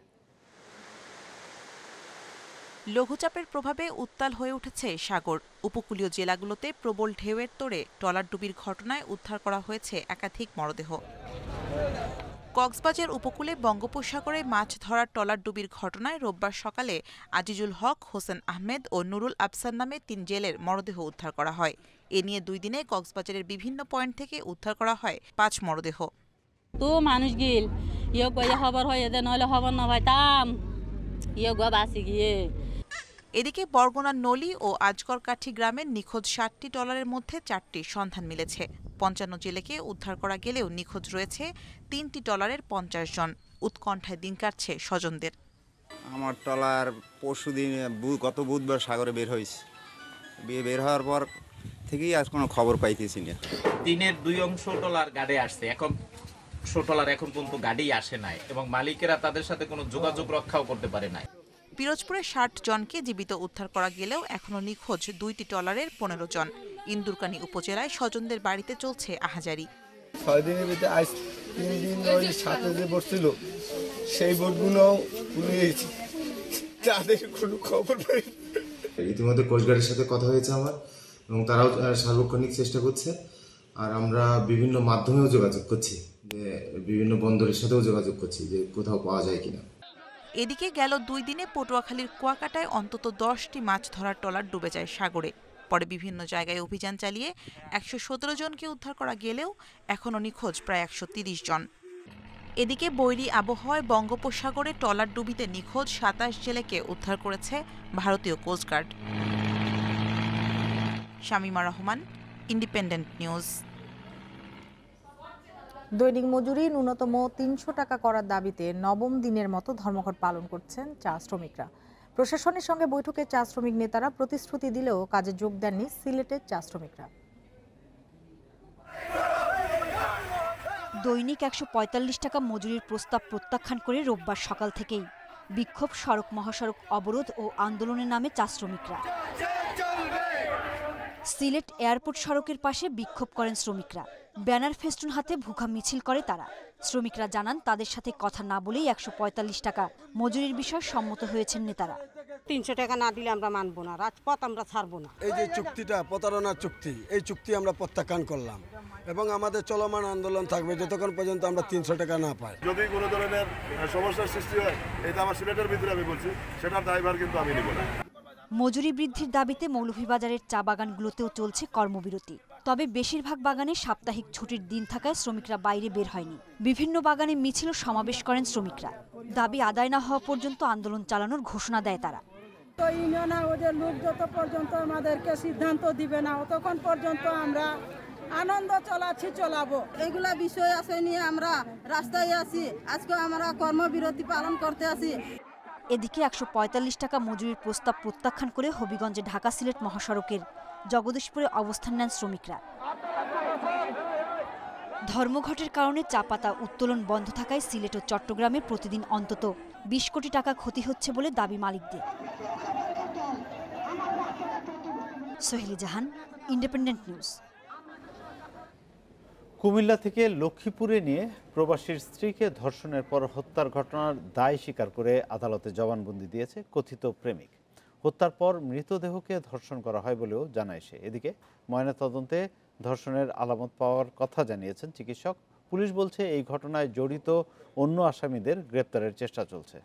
লঘুচাপের প্রভাবে উত্তাল হয়ে উঠেছে সাগর। উপকূলীয় জেলাগুলোতে প্রবল ঢেউয়ের তোড়ে ট্রলার ডুবির ঘটনায় উদ্ধার করা হয়েছে একাধিক মরদেহ। কক্সবাজার উপকূলে বঙ্গোপসাগরে মাছ ধরার ট্রলার ডুবির ঘটনায় রোববার সকালে আজিজুল হক, হোসেন আহমেদ ও নুরুল আফসার নামে তিন জেলের মরদেহ উদ্ধার করা হয়। এ নিয়ে দুই দিনে কক্সবাজারের বিভিন্ন পয়েন্ট থেকে উদ্ধার করা হয় পাঁচ মরদেহ। তো মানুষ গিল ইয়ে গিয়ে খবর হয়ে যে নইলে খবর না পাইতাম ইয়ে গো বাসি গিয়ে। এদিকে বরগুনার নলি ও আজগরকাঠি গ্রামের নিখোঁজ ষাটটি ট্রলারের মধ্যে চারটি সন্ধান মিলেছে। পঞ্চান্ন জেলেকে উদ্ধার করা গেলেও নিখোঁজ রয়েছে তিনটি ট্রলারের পঞ্চাশ জন। উৎকণ্ঠায় দিন কাটছে স্বজনদের। আমার ট্রলার পরশু দিন গত বুধবার সাগরে বের হয়েছে। বের হওয়ার পর থেকেই আর কোনো খবর পাইতেছি না। দিনের দুই অংশ টলার গাড়ি আসছে, এখন টলার এখন পর্যন্ত গাড়ি আসে নাই এবং মালিকেরা তাদের সাথে কোনো যোগাযোগ রক্ষাও করতে পারে নাই। পিরোজপুরে ষাট জনকে জীবিত উদ্ধার করা গেলেও এখনো নিখোঁজ দুইটি ট্রলারের পনেরো জন। ইন্দুরকানী উপজেলায় স্বজনদের বাড়িতে চলছে আহাজারি। ছয় দিনের ভিতরে আজ তিন দিন ওই সাথে যে বসছিল সেই বোটগুলো তাদের কোনো খবর পাই। ইতিমধ্যে কোস্টগার্ডের সাথে কথা হয়েছে আমার, এবং তারাও সার্বক্ষণিক চেষ্টা করছে। আর আমরা বিভিন্ন মাধ্যমেও যোগাযোগ করছি, যে বিভিন্ন বন্দরের সাথেও যোগাযোগ করছি যে কোথাও পাওয়া যায় কিনা। এদিকে গেল দুই দিনে পটুয়াখালীর কুয়াকাটায় অন্তত দশটি মাছ ধরার ট্রলার ডুবে যায় সাগরে। পরে বিভিন্ন জায়গায় অভিযান চালিয়ে একশো সতেরো জনকে উদ্ধার করা গেলেও এখনও নিখোঁজ প্রায় একশো তিরিশ জন। এদিকে বৈরী আবহাওয়ায় বঙ্গোপসাগরে ট্রলার ডুবিতে নিখোঁজ সাতাশ জেলেকে উদ্ধার করেছে ভারতীয় coastguard. Shamima Rahman, independent news. দৈনিক মজুরি ন্যূনতম তিনশো টাকা করার দাবিতে নবম দিনের মতো ধর্মঘট পালন করছেন চা শ্রমিকরা। প্রশাসনের সঙ্গে বৈঠকে চা শ্রমিক নেতারা প্রতিশ্রুতি দিলেও কাজে যোগ দেননি সিলেটের চা শ্রমিকরা। দৈনিক একশো পঁয়তাল্লিশ টাকা মজুরির প্রস্তাব প্রত্যাখ্যান করে রোববার সকাল থেকেই বিক্ষোভ, সড়ক মহাসড়ক অবরোধ ও আন্দোলনের নামে চা শ্রমিকরা। সিলেট এয়ারপোর্ট সড়কের পাশে বিক্ষোভ করেন শ্রমিকরা। ব্যানার ফেস্টুন হাতে ভুখা মিছিল করে তারা। শ্রমিকরা জানান তাদের সাথে কথা না বলেই একশো পঁয়তাল্লিশ টাকা মজুরির বিষয়ে সম্মত হয়েছেন নেতারা। তিনশো টাকা না দিলে আমরা মানবো না, রাজপথ আমরা ছাড়বো না। এই যে চুক্তিটা প্রতারণার চুক্তি, এই চুক্তি আমরা প্রত্যাখ্যান করলাম এবং আমাদের চলমান আন্দোলন থাকবে যতক্ষণ পর্যন্ত আমরা তিনশো টাকা না পাই। যদি কোনো ধরনের সমস্যার সৃষ্টি হয়, এটা আমার সিলেটের ভিতরে আমি বলছি, সেটার দায়ভার কিন্তু আমি নিব না। মজুরি বৃদ্ধির দাবিতে মৌলভীবাজারের চা বাগানগুলোতেও চলছে কর্মবিরতি। তবে বেশিরভাগ বাগানে সাপ্তাহিক ছুটির দিন থাকায় শ্রমিকরা বাইরে বের হয়নি। বিভিন্ন বাগানে মিছিল ও সমাবেশ করেন শ্রমিকরা। দাবি আদায় না হওয়া পর্যন্ত আন্দোলন চালানোর ঘোষণা দেয় তারা। তো ইউনিয়নে ওদের লোক যত পর্যন্ত আমাদেরকে সিদ্ধান্ত দিবে না, ততক্ষণ পর্যন্ত আমরা আনন্দ চলাচ্ছি, চলাবো। এগুলা বিষয় আছে নিয়ে আমরা রাস্তায় আছি, আজকে আমরা কর্মবিরতি পালন করতে আছি। এদিকে একশো পঁয়তাল্লিশ টাকা মজুরির প্রস্তাব প্রত্যাখ্যান করে হবিগঞ্জে ঢাকা সিলেট মহাসড়কের জগদীশপুরে অবস্থান নেন শ্রমিকরা। ধর্মঘটের কারণে চা পাতা উত্তোলন বন্ধ থাকায় সিলেট ও চট্টগ্রামে প্রতিদিন অন্তত বিশ কোটি টাকা ক্ষতি হচ্ছে বলে দাবি মালিকদের। Soheli Jahan, independent news. কুমিল্লা থেকে লক্ষ্মীপুরে নিয়ে প্রবাসীর স্ত্রীকে ধর্ষণের পর হত্যার ঘটনার দায় স্বীকার করে আদালতে জবানবন্দি দিয়েছে কথিত প্রেমিক। হত্যার পর মৃতদেহকে ধর্ষণ করা হয় বলেও জানায় সে। এদিকে ময়নাতদন্তে ধর্ষণের আলামত পাওয়ার কথা জানিয়েছেন চিকিৎসক। পুলিশ বলছে এই ঘটনায় জড়িত অন্য আসামিদের গ্রেপ্তারের চেষ্টা চলছে।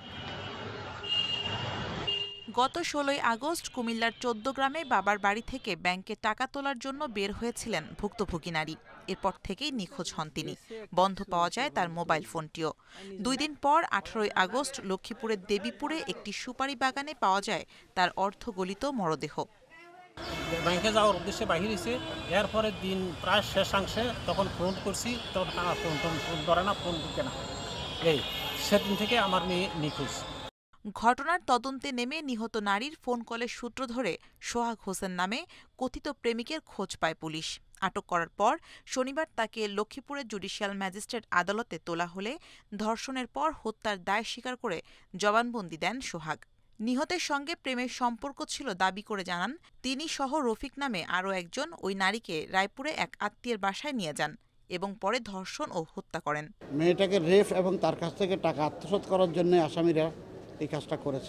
গত ষোলোই আগস্ট কুমিল্লার চোদ্দ গ্রামে বাবার বাড়ি থেকে ব্যাংকে টাকা তোলার জন্য বের হয়েছিলেন ভুক্তভোগী নারী। এরপর থেকেই নিখোঁজ হন তিনি। বন্ধ পাওয়া যায় তার মোবাইল ফোনটিও। দুই দিন পর আঠারোই আগস্ট লক্ষ্মীপুরের দেবীপুরে একটি সুপারি বাগানে পাওয়া যায় তার অর্ধগলিত মরদেহ। ব্যাংকে যাওয়ার উদ্দেশ্যে বাহির হয়েছে, এরপরে দিন প্রায় শেষাংশে তখন ফোন করছি, তখন ফোন টোন ফোন ধরে না, ফোন ঢুকে না। এই সেদিন থেকে আমার মেয়ে নিখোঁজ। ঘটনার তদন্তে নেমে নিহত নারীর ফোন কলের সূত্র ধরে সোহাগ হোসেন নামে কথিত প্রেমিকের খোঁজ পায় পুলিশ। আটক করার পর শনিবার তাকে লক্ষ্মীপুরের জুডিশিয়াল ম্যাজিস্ট্রেট আদালতে তোলা হলে ধর্ষণের পর হত্যার দায় স্বীকার করে জবানবন্দি দেন সোহাগ। নিহতের সঙ্গে প্রেমের সম্পর্ক ছিল দাবি করে জানান তিনি সহ রফিক নামে আরও একজন ওই নারীকে রায়পুরে এক আত্মীয়ের বাসায় নিয়ে যান এবং পরে ধর্ষণ ও হত্যা করেন। মেয়েটাকে রেফ এবং তার কাছ থেকে টাকা আত্মসাৎ করার জন্য আসামিরা এই কাজটা করেছে।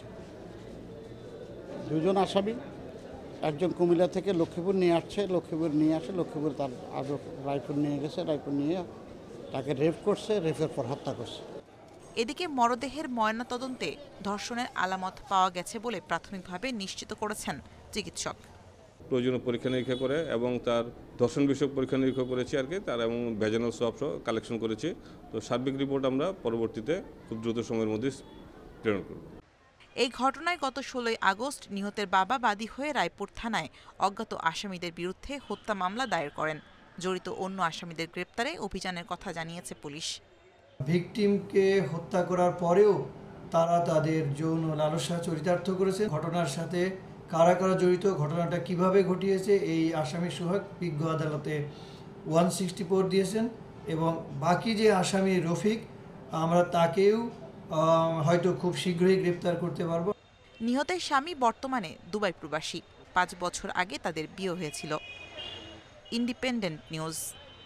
দুজন আসামি, একজন কুমিল্লা থেকে লক্ষ্মীপুর নিয়ে আসছে, লক্ষ্মীপুর নিয়ে আসে, লক্ষ্মীপুর তার আজও রায়পুর নিয়ে গেছে, রায়পুর নিয়ে তাকে রেপ করছে, রেপের পর হত্যা করছে। এদিকে মরদেহের ময়নাতদন্তে ধর্ষণের আলামত পাওয়া গেছে বলে প্রাথমিকভাবে নিশ্চিত করেছেন চিকিৎসক। প্রয়োজনীয় পরীক্ষা নিরীক্ষা করে এবং তার ধর্ষণ বিষয়ক পরীক্ষা নিরীক্ষা করেছি আর কি, তার এবং ভ্যাজানাল সোয়াব কালেকশন করেছি। তো সার্বিক রিপোর্ট আমরা পরবর্তীতে খুব দ্রুত সময়ের মধ্যে প্রেরণ করব। এই ঘটনায় গত ষোলোই আগস্ট নিহতের বাবা বাদী হয়ে রায়পুর থানায় অজ্ঞাত আসামিদের বিরুদ্ধে হত্যা মামলা দায়ের করেন। জড়িত অন্য আসামিদের গ্রেপ্তারে অভিযানের কথা জানিয়েছে পুলিশ। ভিকটিমকে হত্যা করার পরেও তারা তাদের যৌন লালসা চরিতার্থ করেছে। ঘটনার সাথে কারা কারা জড়িত, ঘটনাটা কিভাবে ঘটিয়েছে, এই আসামি সোহাগ বিজ্ঞ আদালতে ওয়ান সিক্সটি ফোর দিয়েছেন এবং বাকি যে আসামি রফিক আমরা তাকেও হয়তো খুব শীঘ্রই গ্রেপ্তার করতে পারবো। নিহতের স্বামী বর্তমানে দুবাই প্রবাসী। পাঁচ বছর আগে তাদের বিয়ে হয়েছিল। Independent news.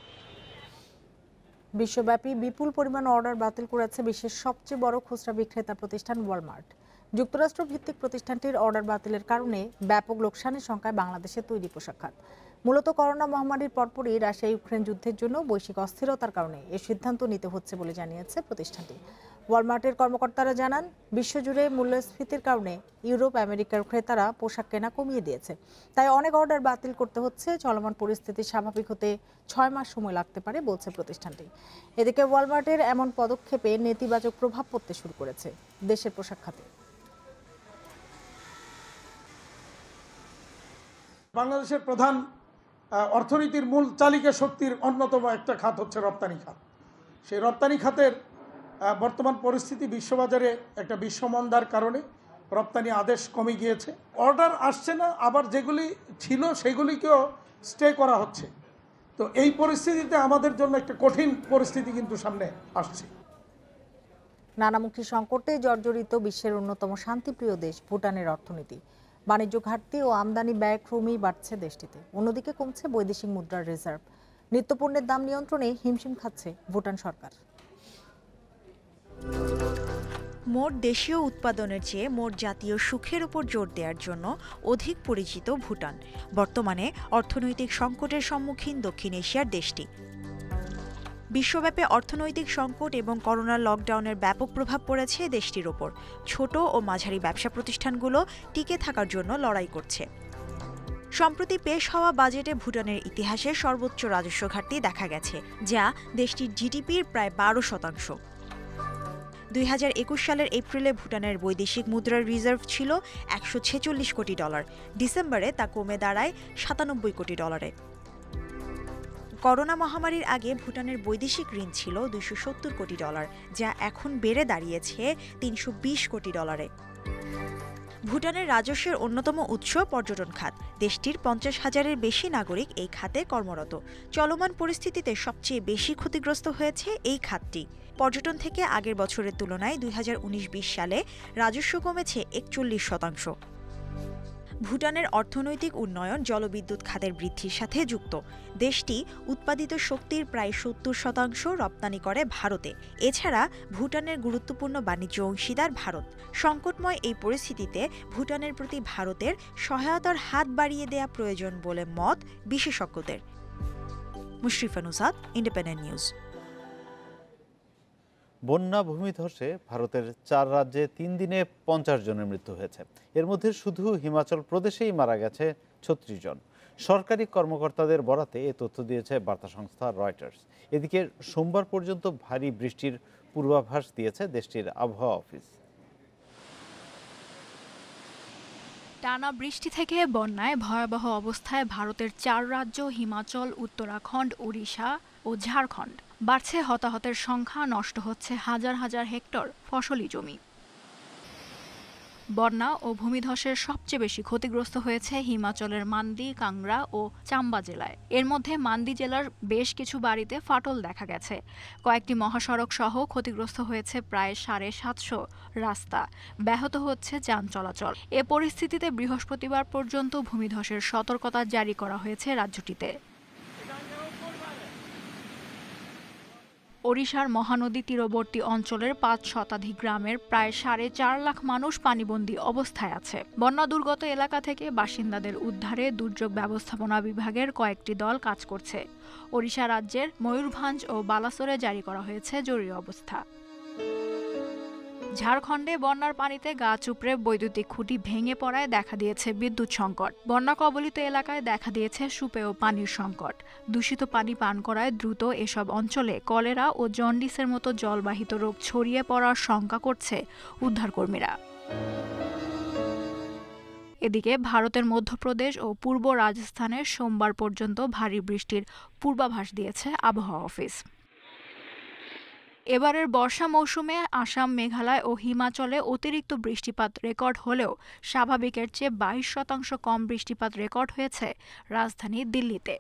বিশ্বব্যাপী বিপুল পরিমাণ অর্ডার বাতিল করেছে বিশ্বের সবচেয়ে বড় খুচরা বিক্রেতা প্রতিষ্ঠান ওয়ালমার্ট। যুক্তরাষ্ট্র ভিত্তিক প্রতিষ্ঠানটির অর্ডার বাতিলের কারণে ব্যাপক লোকসানের সংখ্যায় বাংলাদেশে তৈরি পোশাক খাত। মূলত করোনা মহামারীর পরপরই রাশিয়া ইউক্রেন যুদ্ধের জন্য বৈশ্বিক অস্থিরতার কারণে এই সিদ্ধান্ত নিতে হচ্ছে বলে জানিয়েছে প্রতিষ্ঠানটি। ওয়ালমার্টের কর্মকর্তারা জানান, বিশ্বজুড়ে মূল্যস্ফীতির কারণে ইউরোপ আমেরিকার ক্রেতারা পোশাক কেনা কমিয়ে দিয়েছে, তাই অনেক অর্ডার বাতিল করতে হচ্ছে। চলমান পরিস্থিতি স্বাভাবিক হতে ছয় মাস সময় লাগতে পারে বলছে প্রতিষ্ঠানটি। এদিকে ওয়ালমার্টের এমন পদক্ষেপে নেতিবাচক প্রভাব পড়তে শুরু করেছে দেশের পোশাক খাতে। বাংলাদেশের প্রধান অর্থনীতির মূল চালিকা শক্তির অন্যতম একটা খাত হচ্ছে রপ্তানি খাত। সেই রপ্তানি খাতের বর্তমান পরিস্থিতি বিশ্ববাজারে একটা বিশ্বমন্দার কারণে রপ্তানি আদেশ কমে গিয়েছে, অর্ডার আসছে না, আবার যেগুলি ছিল সেগুলিকেও স্টে করা হচ্ছে। তো এই পরিস্থিতিতে আমাদের জন্য একটা কঠিন পরিস্থিতি কিন্তু সামনে আসছে। নানামুখী সংকটে জর্জরিত বিশ্বের অন্যতম শান্তিপ্রিয় দেশ ভুটানের অর্থনীতি। বাণিজ্য ঘাটতি ও আমদানি ব্যয় ক্রমেই বাড়ছে দেশটিতে। অন্যদিকে কমছে বৈদেশিক মুদ্রার রিজার্ভ। নিত্যপণ্যের দাম নিয়ন্ত্রণে হিমশিম খাচ্ছে ভুটান সরকার। মোট দেশীয় উৎপাদনের চেয়ে মোট জাতীয় সুখের উপর জোর দেওয়ার জন্য অধিক পরিচিত ভুটান। বর্তমানে অর্থনৈতিক সংকটের সম্মুখীন দক্ষিণ এশিয়ার দেশটি। বিশ্বব্যাপী অর্থনৈতিক সংকট এবং করোনা লকডাউনের ব্যাপক প্রভাব পড়েছে দেশটির ওপর। ছোট ও মাঝারি ব্যবসা প্রতিষ্ঠানগুলো টিকে থাকার জন্য লড়াই করছে। সম্প্রতি পেশ হওয়া বাজেটে ভুটানের ইতিহাসে সর্বোচ্চ রাজস্ব ঘাটতি দেখা গেছে, যা দেশটির জিডিপির প্রায় বারো শতাংশ। দুই হাজার একুশ সালের এপ্রিলে ভুটানের বৈদেশিক মুদ্রার রিজার্ভ ছিল একশো ছেচল্লিশ কোটি ডলার। ডিসেম্বরে তা কমে দাঁড়ায় সাতানব্বই কোটি ডলারে। করোনা মহামারীর আগে ভুটানের বৈদেশিক ঋণ ছিল দুইশো সত্তর কোটি ডলার, যা এখন বেড়ে দাঁড়িয়েছে তিনশো বিশ কোটি ডলারে। ভুটানের রাজস্বের অন্যতম উৎস পর্যটন খাত। দেশটির পঞ্চাশ হাজারের বেশি নাগরিক এই খাতে কর্মরত। চলমান পরিস্থিতিতে সবচেয়ে বেশি ক্ষতিগ্রস্ত হয়েছে এই খাতটি। পর্যটন থেকে আগের বছরের তুলনায় দুই হাজার উনিশ বিশ সালে রাজস্ব কমেছে একচল্লিশ শতাংশ। ভুটানের অর্থনৈতিক উন্নয়ন জলবিদ্যুৎ খাতের বৃদ্ধির সাথে যুক্ত। দেশটি উৎপাদিত শক্তির প্রায় সত্তর শতাংশ রপ্তানি করে ভারতে। এছাড়া ভুটানের গুরুত্বপূর্ণ বাণিজ্য অংশীদার ভারত। সংকটময় এই পরিস্থিতিতে ভুটানের প্রতি ভারতের সহায়তার হাত বাড়িয়ে দেয়া প্রয়োজন বলে মত বিশেষজ্ঞদের। Mushrifa Nusad, independent news. বন্যা ভূমিধসে ভারতের চার রাজ্যে তিন দিনে পঞ্চাশ জনের মৃত্যু হয়েছে। এর মধ্যে শুধু হিমাচল প্রদেশেই মারা গেছে ছত্রিশ জন। সরকারি কর্মকর্তাদের বরাতে এ তথ্য দিয়েছে বার্তা সংস্থা রয়টার্স। এদিকে সোমবার পর্যন্ত ভারী বৃষ্টির পূর্বাভাস দিয়েছে দেশটির আবহাওয়া অফিস। টানা বৃষ্টি থেকে বন্যায় ভয়াবহ অবস্থায় ভারতের চার রাজ্য হিমাচল, উত্তরাখণ্ড, ওড়িশা ও ঝাড়খণ্ড। বাড়ছে হতাহতের সংখ্যা, নষ্ট হচ্ছে হাজার হাজার হেক্টর ফসলি জমি। বন্যা ও ভূমিধসের সবচেয়ে বেশি ক্ষতিগ্রস্ত হয়েছে হিমাচলের মান্দি, কাংড়া ও চাম্বা জেলায়। এর মধ্যে মান্দি জেলার বেশ কিছু বাড়িতে ফাটল দেখা গেছে। কয়েকটি মহাসড়ক সহ ক্ষতিগ্রস্ত হয়েছে প্রায় সাড়ে সাতশো রাস্তা। ব্যাহত হচ্ছে যান চলাচল। এ পরিস্থিতিতে বৃহস্পতিবার পর্যন্ত ভূমিধসের সতর্কতা জারি করা হয়েছে রাজ্যটিতে। ওড়িশার মহানদী তীরবর্তী অঞ্চলের পাঁচ শতাধিক গ্রামের প্রায় সাড়ে চার লাখ মানুষ পানিবন্দী অবস্থায় আছে। বন্যা দুর্গত এলাকা থেকে বাসিন্দাদের উদ্ধারে দুর্যোগ ব্যবস্থাপনা বিভাগের কয়েকটি দল কাজ করছে। ওড়িশা রাজ্যের ময়ূরভাঞ্জ ও বালাসোরে জারি করা হয়েছে জরুরি অবস্থা। ঝাড়খণ্ডে বন্যার পানিতে গাছ উপড়ে বৈদ্যুতিক খুঁটি ভেঙে পড়ায় দেখা দিয়েছে বিদ্যুৎ সংকট। বন্যা কবলিত এলাকায় দেখা দিয়েছে সুপেয় পানির সংকট। দূষিত পানি পান করায় দ্রুত এসব অঞ্চলে কলেরা ও জন্ডিসের মতো জলবাহিত রোগ ছড়িয়ে পড়ার শঙ্কা করছে উদ্ধারকর্মীরা। এদিকে ভারতের মধ্যপ্রদেশ ও পূর্ব রাজস্থানে সোমবার পর্যন্ত ভারী বৃষ্টির পূর্বাভাস দিয়েছে আবহাওয়া অফিস। এবারের বর্ষা মৌসুমে আসাম, মেঘালয় ও হিমাচলে অতিরিক্ত বৃষ্টিপাত রেকর্ড হলেও স্বাভাবিকের চেয়ে বাইশ শতাংশ কম বৃষ্টিপাত রেকর্ড হয়েছে রাজধানী দিল্লিতে।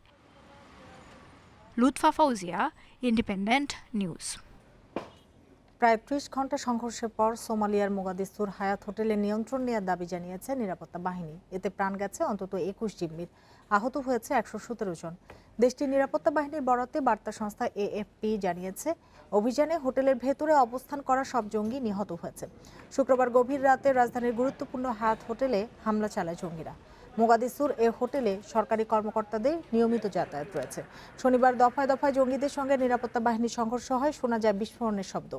Lutfa Fauzia, independent news. প্রায় ত্রিশ ঘন্টা সংঘর্ষের পর সোমালিয়ার মোগাদিসুর হায়াত হোটেলে নিয়ন্ত্রণ নেওয়ার দাবি জানিয়েছে নিরাপত্তা বাহিনী। এতে প্রাণ গেছে অন্তত একুশ জিম্মির, আহত হয়েছে একশো সতেরো জন। দেশটির নিরাপত্তা বাহিনীর বরাতে বার্তা সংস্থা এএফপি জানিয়েছে, অভিযানে হোটেলের ভেতরে অবস্থান করা সব জঙ্গি নিহত হয়েছে। শুক্রবার গভীর রাতে রাজধানীর গুরুত্বপূর্ণ হায়াত হোটেলে হামলা চালায় জঙ্গিরা। মোগাদিসুর এ হোটেলে সরকারি কর্মকর্তাদের নিয়মিত যাতায়াত রয়েছে। শনিবার দফায় দফায় জঙ্গিদের সঙ্গে নিরাপত্তা বাহিনীর সংঘর্ষ হয়, শোনা যায় বিস্ফোরণের শব্দ।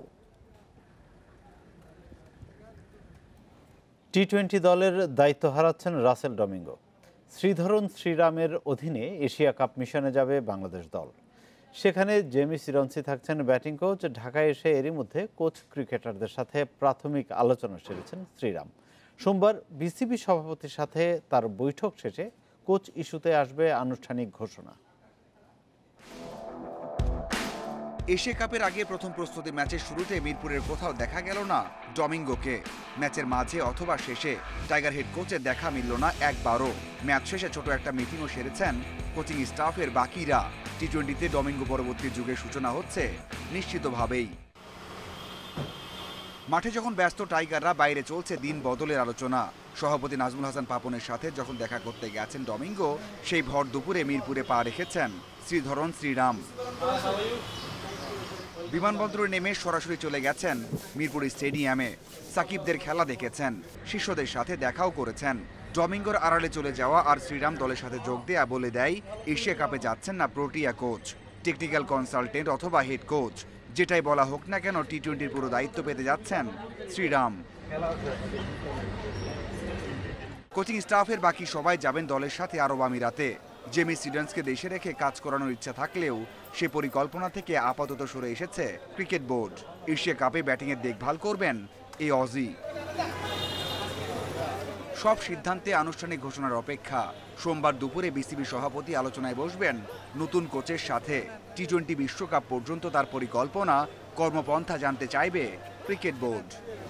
টি টোয়েন্টি দলের দায়িত্ব হারাচ্ছেন রাসেল ডমিঙ্গো। শ্রীধরন শ্রীরামের অধীনে এশিয়া কাপ মিশনে যাবে বাংলাদেশ দল। সেখানে জেমি সিরন্সি থাকছেন ব্যাটিং কোচ। ঢাকায় এসে এরই মধ্যে কোচ ক্রিকেটারদের সাথে প্রাথমিক আলোচনা সেরেছেন শ্রীরাম। সোমবার বিসিবি সভাপতির সাথে তার বৈঠক শেষে কোচ ইস্যুতে আসবে আনুষ্ঠানিক ঘোষণা। এশিয়া কাপের আগে প্রথম প্রস্তুতি ম্যাচের শুরুতে মিরপুরের কোথাও দেখা গেল না ডমিঙ্গোকে। ম্যাচের মাঝে অথবা শেষে টাইগার হেড কোচের দেখা মিলল না একবারও। ম্যাচ শেষে ছোট একটা মিটিংও সেরেছেন কোচিং স্টাফের বাকিরা। টি টোয়েন্টিতে ডমিঙ্গো পরবর্তী যুগের সূচনা হচ্ছে নিশ্চিতভাবেই। মাঠে যখন ব্যস্ত টাইগাররা, বাইরে চলছে দিন বদলের আলোচনা। সভাপতি নাজমুল হাসান পাপনের সাথে যখন দেখা করতে গেছেন ডমিঙ্গো, সেই ভর দুপুরে মিরপুরে পা রেখেছেন শ্রীধরন শ্রীরাম। বিমানবন্দরে নেমে সরাসরি চলে গেছেন মিরপুর স্টেডিয়ামে। সাকিবদের খেলা দেখেছেন, শিষ্যদের সাথে দেখাও করেছেন। ডমিঙ্গোর আড়ালে চলে যাওয়া আর শ্রীরাম দলের সাথে যোগ দেয়া বলে দেয় এশিয়া কাপে যাচ্ছেন না প্রোটিয়া কোচ, টেকনিক্যাল কনসালটেন্ট অথবা হেড কোচ। যেটাই বলা হোক না কেন, টি টোয়েন্টির পুরো দায়িত্ব পেতে যাচ্ছেন শ্রীরাম। কোচিং স্টাফের বাকি সবাই যাবেন দলের সাথে আরব আমিরাতে। জেমি সিডন্সকে দেশে রেখে কাজ করানোর ইচ্ছা থাকলেও সে পরিকল্পনা থেকে আপাতত সরে এসেছে ক্রিকেট বোর্ড। এশিয়া কাপে ব্যাটিংয়ের দেখভাল করবেন এই অজি। সব সিদ্ধান্তে আনুষ্ঠানিক ঘোষণার অপেক্ষা। সোমবার দুপুরে বিসিবি সভাপতি আলোচনায় বসবেন নতুন কোচের সাথে। টি টোয়েন্টি বিশ্বকাপ পর্যন্ত তার পরিকল্পনা, কর্মপন্থা জানতে চাইবে cricket board.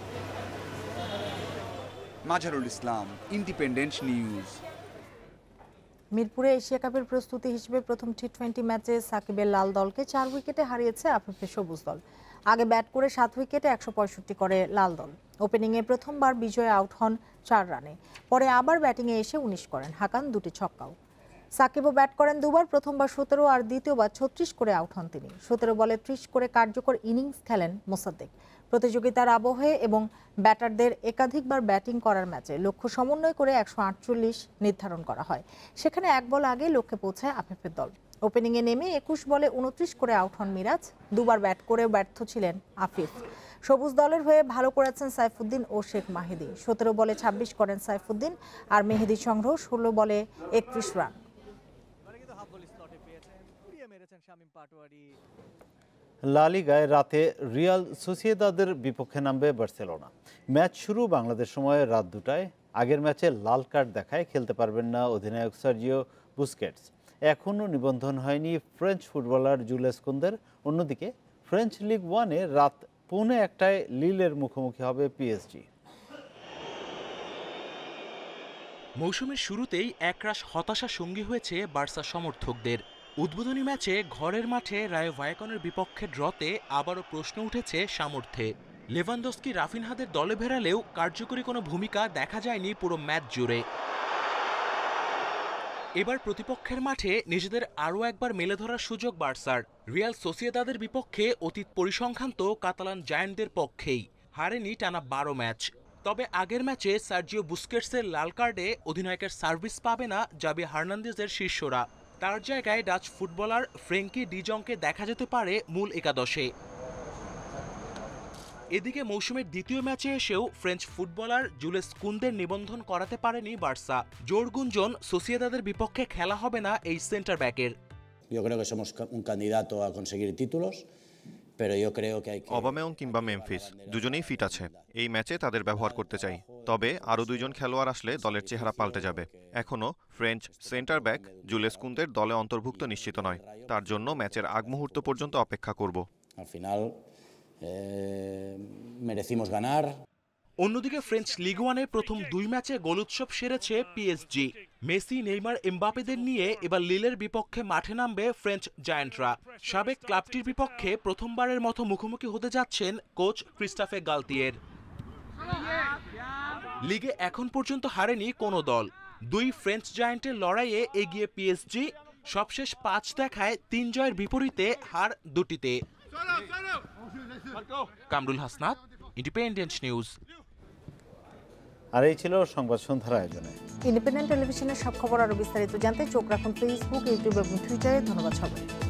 Majharul Islam, independent news. মিরপুরে এশিয়া কাপের প্রস্তুতি হিসেবে প্রথম টি টোয়েন্টি ম্যাচে সাকিবের লাল দলকে চার উইকেটে হারিয়েছে আফিফের সবুজ দল। আগে ব্যাট করে সাত উইকেটে একশো পঁয়ষট্টি করে লাল দল। ওপেনিংয়ে প্রথমবার বিজয় আউট হন চার রানে, পরে আবার ব্যাটিংয়ে এসে উনিশ করেন, হাঁকান দুটি ছক্কাও। সাকিবও ব্যাট করেন দুবার, প্রথমবার সতেরো আর দ্বিতীয়বার ছত্রিশ করে আউট হন তিনি। সতেরো বলে ত্রিশ করে কার্যকর ইনিংস খেলেন মোসাদ্দেক। প্রতিযোগিতার আবহে এবং ব্যাটারদের একাধিকবার ব্যাটিং করার ম্যাচে লক্ষ্য সমন্বয় করে একশো আটচল্লিশ নির্ধারণ করা হয়। সেখানে এক বল আগে লক্ষ্যে পৌঁছায় আফিফের দল। ওপেনিংয়ে নেমে একুশ বলে উনত্রিশ করে আউট হন মিরাজ। দুবার ব্যাট করেও ব্যর্থ ছিলেন আফিফ। সবুজ দলের হয়ে ভালো করেছেন সাইফুদ্দিন ও শেখ মাহিদি। সতেরো বলে ছাব্বিশ করেন সাইফুদ্দিন, আর মেহেদির সংগ্রহ ষোলো বলে একত্রিশ রান। লা লিগায় রাতে রিয়াল সোসিয়েদাদের বিপক্ষে নামবে বার্সেলোনা। ম্যাচ শুরু বাংলাদেশ সময় রাত দুটায়। আগের ম্যাচে লাল কার্ড দেখায় খেলতে পারবেন না অধিনায়ক সার্জিও বুস্কেটস। এখনও নিবন্ধন হয়নি ফ্রেঞ্চ ফুটবলার জুলেস কুন্দের। অন্যদিকে ফ্রেঞ্চ লিগ ওয়ানে রাত পৌনে একটায় লিলের মুখোমুখি হবে পিএসজি। মৌসুমের শুরুতেই একরাশ হতাশা সঙ্গী হয়েছে বার্সা সমর্থকদের। উদ্বোধনী ম্যাচে ঘরের মাঠে রায়ো ভায়াকনের বিপক্ষে ড্রতে আবারও প্রশ্ন উঠেছে সামর্থ্যে। লেভানডস্কি রাফিনহাদের দলে ভেড়ালেও কার্যকরী কোনো ভূমিকা দেখা যায়নি পুরো ম্যাচ জুড়ে। এবার প্রতিপক্ষের মাঠে নিজেদের আরও একবার মেলে ধরার সুযোগ বার্সার। রিয়াল সোসিয়েদাদের বিপক্ষে অতীত পরিসংখ্যান তো কাতালান জায়ান্টদের পক্ষেই, হারেনি টানা বারো ম্যাচ। তবে আগের ম্যাচে সার্জিও বুস্কেটসের লাল কার্ডে অধিনায়কের সার্ভিস পাবে না জাভি হার্নান্দেজের শিষ্যরা। তার জায়গায় ডাচ ফুটবলার ফ্রেঙ্কি ডিজংকে দেখা যেতে পারে মূল একাদশে। এদিকে মৌসুমের দ্বিতীয় ম্যাচে এসেও ফ্রেঞ্চ ফুটবলার জুলেস কুন্দের নিবন্ধন করাতে পারেনি বার্সা। জোর গুঞ্জন সোসিয়েদাদের বিপক্ষে খেলা হবে না এই সেন্টার ব্যাকের। অবামেয়ং কিংবা মেমফিস দুজনেই ফিট আছে। এই ম্যাচে তাদের ব্যবহার করতে চাই, তবে আরও দুইজন খেলোয়াড় আসলে দলের চেহারা পাল্টে যাবে। এখনও ফ্রেঞ্চ সেন্টার ব্যাক জুলেস কুন্দের দলে অন্তর্ভুক্ত নিশ্চিত নয়। তার জন্য ম্যাচের আগ মুহূর্ত পর্যন্ত অপেক্ষা করব। merecimos ganar. অন্যদিকে ফ্রেঞ্চ লিগ ওয়ানে প্রথম দুই ম্যাচে গোল উৎসব সেরেছে পিএসজি। মেসি, নেইমার, এমবাপেদের নিয়ে এবার লিলের বিপক্ষে মাঠে নামবে ফ্রেঞ্চ জায়ান্টরা। সাবেক ক্লাবটির বিপক্ষে প্রথমবারের মতো মুখোমুখি হতে যাচ্ছেন কোচ ক্রিস্টাফে গালতিয়ের। লিগে এখন পর্যন্ত হারেনি কোনো দল। দুই ফ্রেঞ্চ জায়ান্টের লড়াইয়ে এগিয়ে পিএসজি, সবশেষ পাঁচ দেখায় তিন জয়ের বিপরীতে হার দুটিতে। Kamrul Hasnat, independent news. আর এই ছিল সংবাদ সন্ধ্যার আয়োজনে। ইন্ডিপেন্ডেন্ট টেলিভিশনের সব খবর আরো বিস্তারিত জানতে চোখ রাখুন ফেসবুক, ইউটিউব এবং টুইটারে। ধন্যবাদ সবাই।